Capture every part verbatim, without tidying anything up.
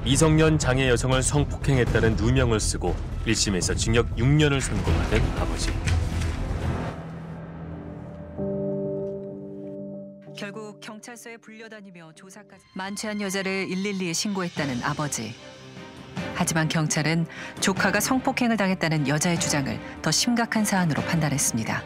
미성년 장애 여성을 성폭행했다는 누명을 쓰고 일 심에서 징역 육 년을 선고받은 아버지. 결국 경찰서에 불려다니며 조사까지 만취한 여자를 일일이에 신고했다는 아버지. 하지만 경찰은 조카가 성폭행을 당했다는 여자의 주장을 더 심각한 사안으로 판단했습니다.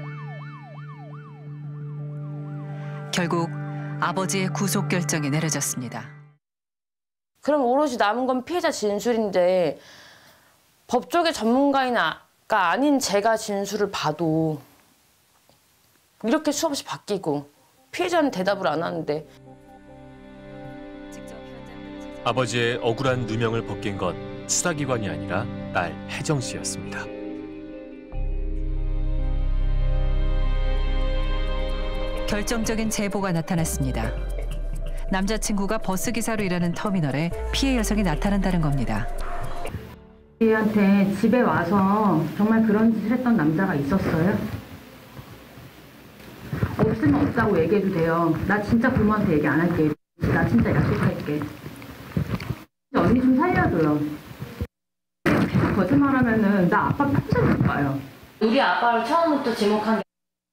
결국 아버지의 구속 결정이 내려졌습니다. 그럼 오롯이 남은 건 피해자 진술인데 법조계 전문가가 아닌 제가 진술을 봐도 이렇게 수없이 바뀌고 피해자는 대답을 안 하는데. 아버지의 억울한 누명을 벗긴 건 수사기관이 아니라 딸 혜정 씨였습니다. 결정적인 제보가 나타났습니다. 남자친구가 버스기사로 일하는 터미널에 피해 여성이 나타난다는 겁니다. 얘한테 집에 와서 정말 그런 짓을 했던 남자가 있었어요? 없으면 없다고 얘기해도 돼요. 나 진짜 부모한테 얘기 안 할게. 나 진짜 약속할게. 언니 좀 살려줘요. 계속 거짓말하면은 나 아빠 평생 못 봐요. 우리 아빠를 처음부터 지목한 게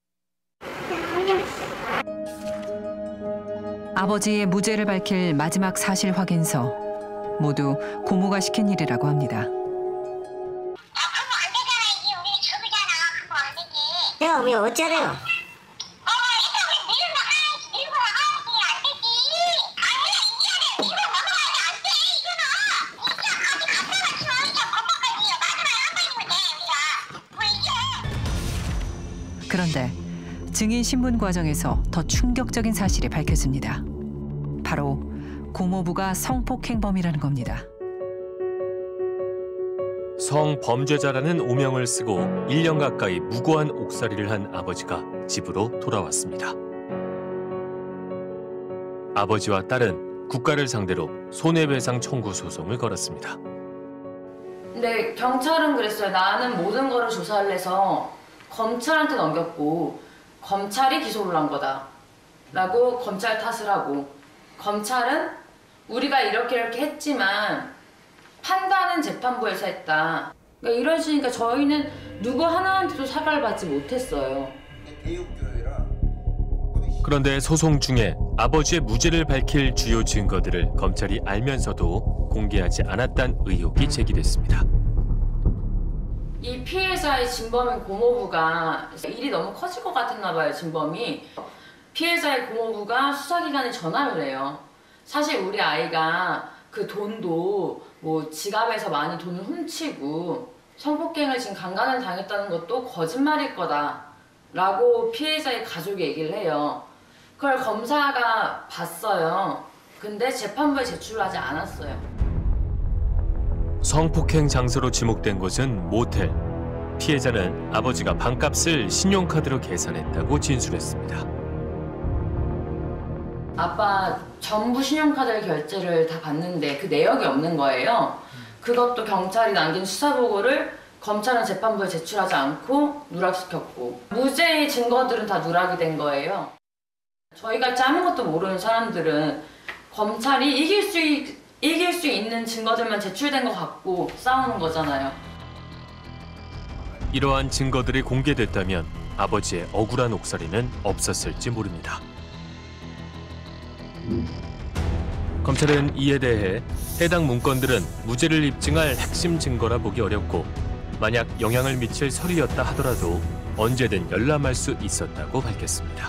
아버지의 무죄를 밝힐 마지막 사실 확인서. 모두 고모가 시킨 일이라고 합니다. 내가 왜 어쩌래요? 그런데 증인 신문 과정에서 더 충격적인 사실이 밝혀집니다. 바로 고모부가 성폭행범이라는 겁니다. 성범죄자라는 오명을 쓰고 일 년 가까이 무고한 옥살이를 한 아버지가 집으로 돌아왔습니다. 아버지와 딸은 국가를 상대로 손해배상 청구 소송을 걸었습니다. 근데 경찰은 그랬어요. 나는 모든 거를 조사를 해서 검찰한테 넘겼고 검찰이 기소를 한 거다 라고 검찰 탓을 하고, 검찰은 우리가 이렇게 이렇게 했지만 판단은 재판부에서 했다. 그러니까 이러시니까 저희는 누구 하나한테도 사과를 받지 못했어요. 그런데 소송 중에 아버지의 무죄를 밝힐 주요 증거들을 검찰이 알면서도 공개하지 않았다는 의혹이 제기됐습니다. 이 피해자의 진범인 고모부가 일이 너무 커질 것 같았나 봐요, 진범이. 피해자의 고모부가 수사기관에 전화를 해요. 사실 우리 아이가 그 돈도 뭐 지갑에서 많이 돈을 훔치고 성폭행을 지금 강간을 당했다는 것도 거짓말일 거다 라고 피해자의 가족이 얘기를 해요. 그걸 검사가 봤어요. 근데 재판부에 제출하지 않았어요. 성폭행 장소로 지목된 곳은 모텔. 피해자는 아버지가 방값을 신용카드로 계산했다고 진술했습니다. 아빠 전부 신용카드 결제를 다 봤는데 그 내역이 없는 거예요. 그것도 경찰이 남긴 수사보고를 검찰은 재판부에 제출하지 않고 누락시켰고, 무죄의 증거들은 다 누락이 된 거예요. 저희같이 아무것도 모르는 사람들은 검찰이 이길 수, 이길 수 있는 증거들만 제출된 것 같고 싸우는 거잖아요. 이러한 증거들이 공개됐다면 아버지의 억울한 옥살이는 없었을지 모릅니다. 검찰은 이에 대해 해당 문건들은 무죄를 입증할 핵심 증거라 보기 어렵고, 만약 영향을 미칠 서류였다 하더라도 언제든 열람할 수 있었다고 밝혔습니다.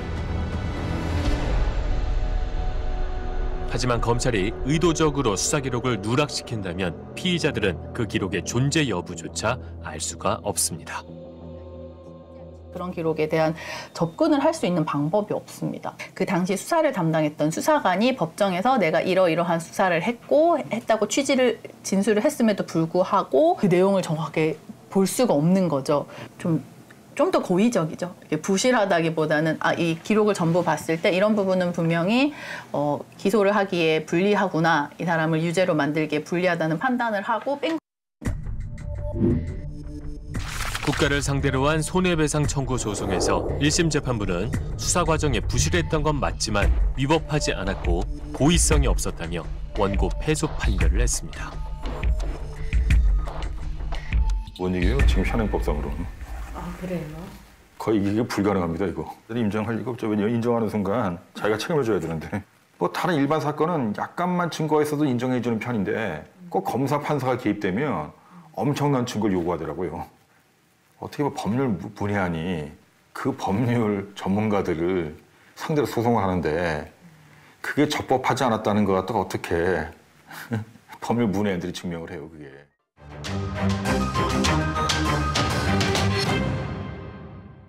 하지만 검찰이 의도적으로 수사 기록을 누락시킨다면 피의자들은 그 기록의 존재 여부조차 알 수가 없습니다. 그런 기록에 대한 접근을 할 수 있는 방법이 없습니다. 그 당시 수사를 담당했던 수사관이 법정에서 내가 이러이러한 수사를 했고 했다고 취지를 진술을 했음에도 불구하고 그 내용을 정확하게 볼 수가 없는 거죠. 좀 좀 더 고의적이죠. 부실하다기보다는 아, 이 기록을 전부 봤을 때 이런 부분은 분명히 어, 기소를 하기에 불리하구나, 이 사람을 유죄로 만들기에 불리하다는 판단을 하고 뺀. 국가를 상대로 한 손해배상 청구 소송에서 일 심 재판부는 수사 과정에 부실했던 건 맞지만 위법하지 않았고 고의성이 없었다며 원고 패소 판결을 했습니다. 뭔 얘기예요? 지금 현행법상으로. 아 그래요? 거의 이게 불가능합니다, 이거. 인정할 리가 없죠. 왜냐면 인정하는 순간 자기가 책임을 져야 되는데. 뭐 다른 일반 사건은 약간만 증거가 있어도 인정해 주는 편인데 꼭 검사, 판사가 개입되면 엄청난 증거를 요구하더라고요. 어떻게 보면 법률 문외한이 그 법률 전문가들을 상대로 소송을 하는데 그게 적법하지 않았다는 것 갖다가 어떻게 법률 문외한들이 증명을 해요, 그게.